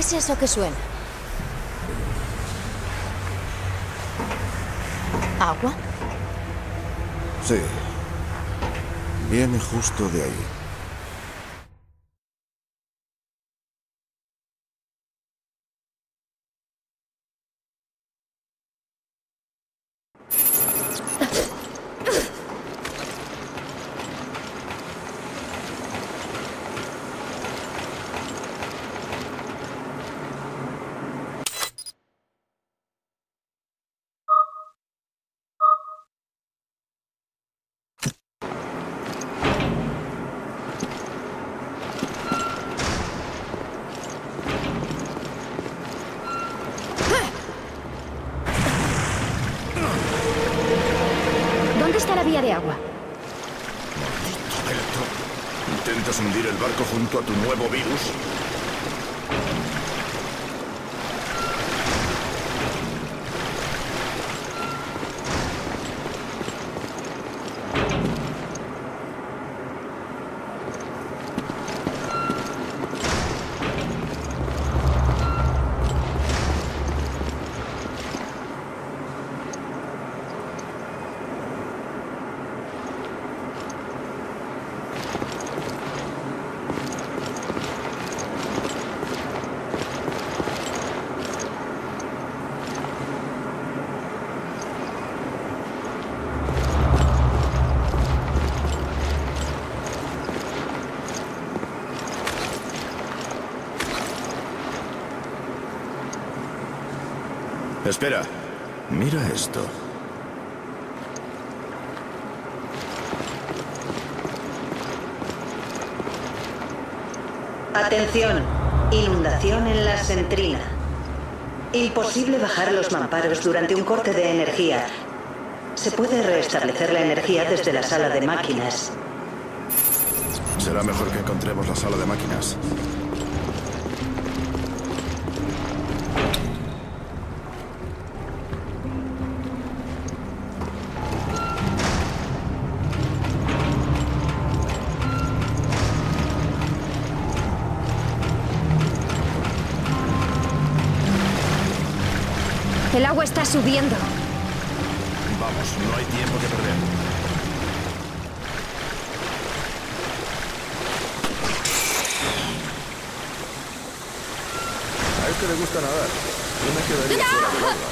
es eso que suena? ¿Agua? Sí. Viene justo de ahí. ¿Dónde está la vía de agua? Alberto, ¿intentas hundir el barco junto a tu nuevo virus? Espera, mira esto. Atención, inundación en la Sentrina. Imposible bajar los mamparos durante un corte de energía. Se puede restablecer la energía desde la sala de máquinas. Será mejor que encontremos la sala de máquinas. El agua está subiendo. Vamos, no hay tiempo que perder. A este le gusta nadar. Yo me quedaría fuera del agua.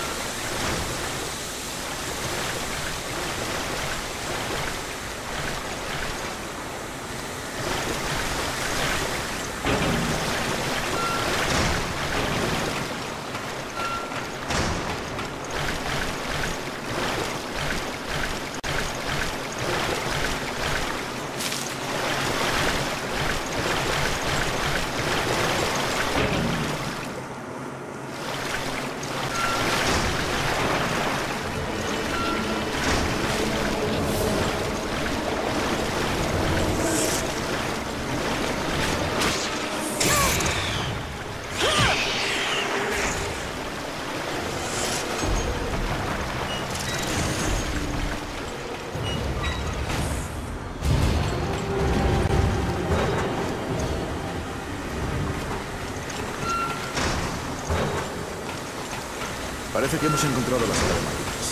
Parece que hemos encontrado la sala de máquinas.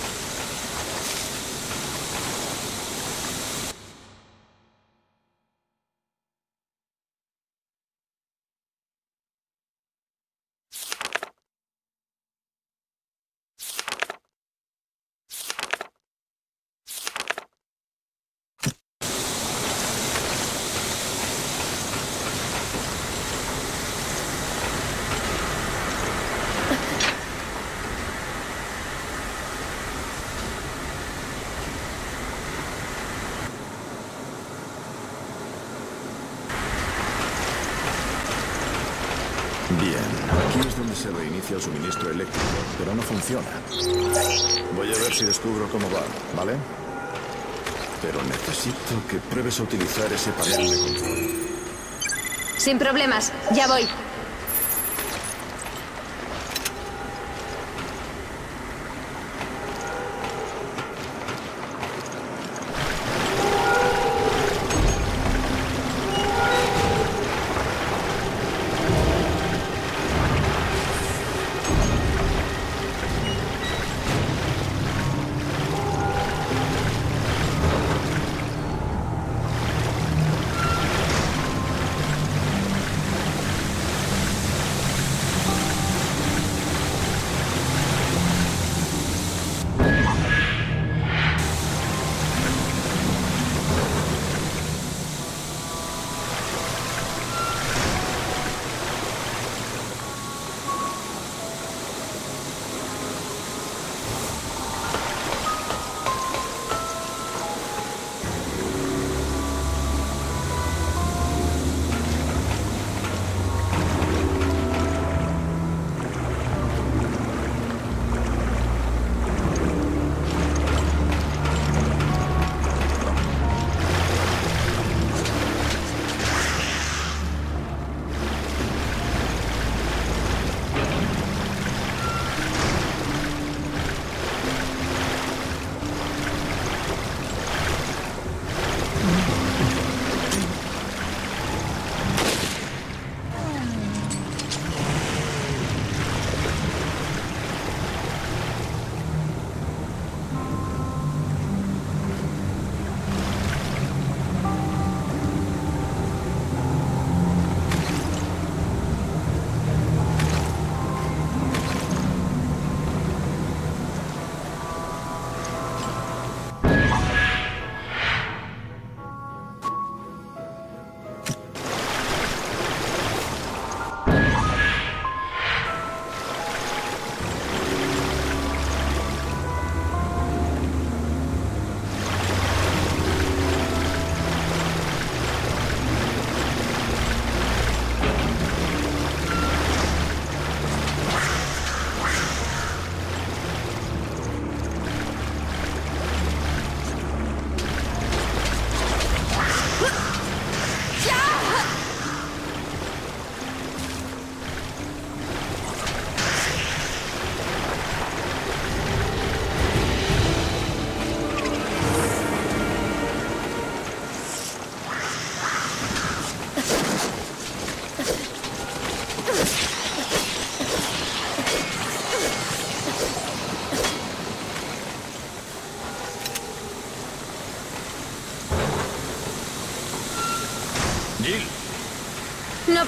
Bien, aquí es donde se reinicia el suministro eléctrico, pero no funciona. Voy a ver si descubro cómo va, ¿vale? Pero necesito que pruebes a utilizar ese panel de control. Sin problemas, ya voy.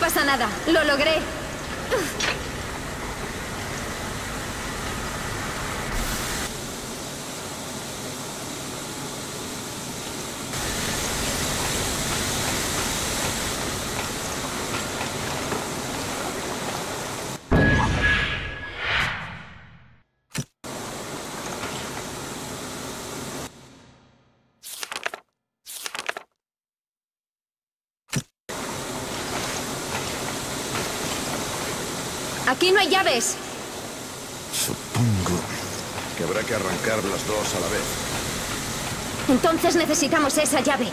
pasa nada. Lo logré. Aquí no hay llaves. Supongo que habrá que arrancar las dos a la vez. Entonces necesitamos esa llave.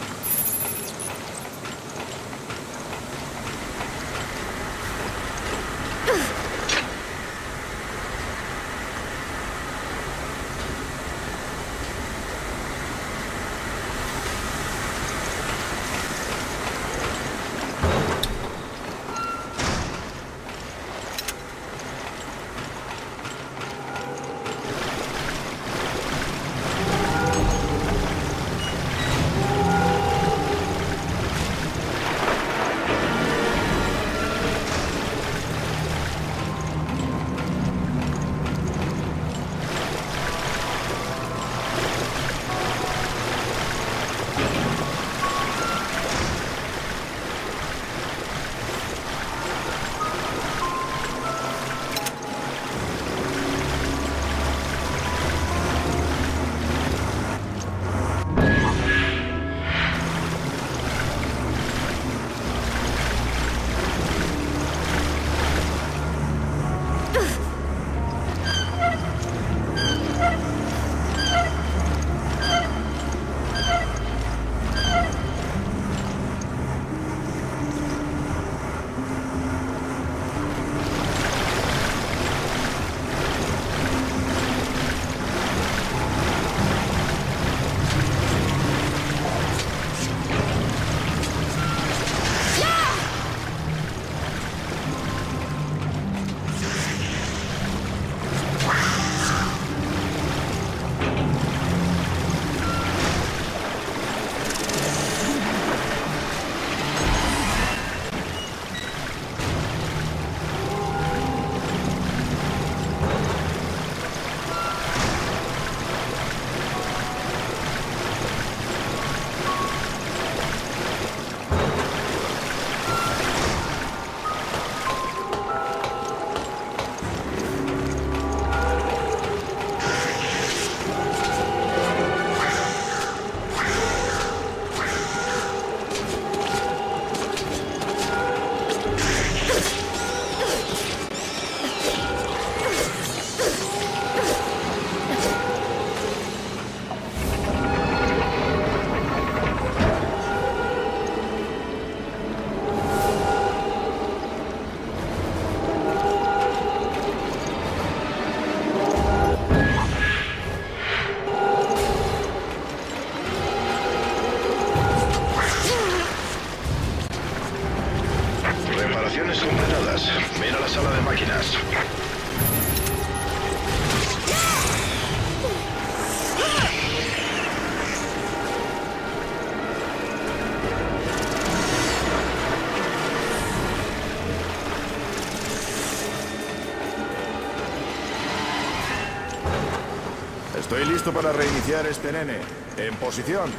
Estoy listo para reiniciar este nene. En posición.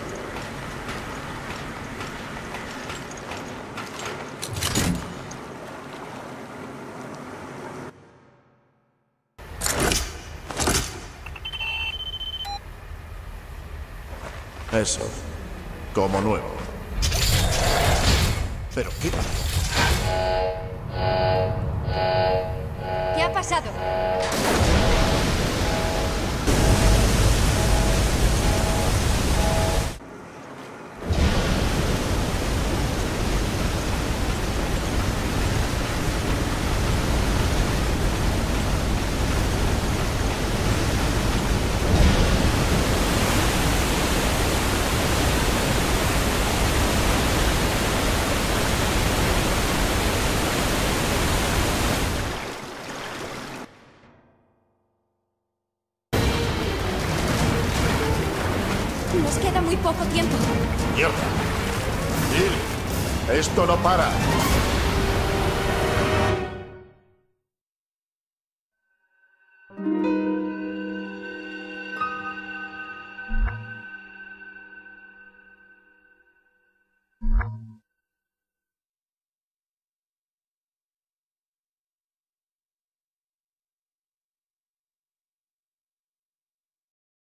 Eso. Como nuevo. ¿Pero qué? ¿Qué ha pasado? Nos queda muy poco tiempo. ¡Mierda! Jill, esto no para. Vale.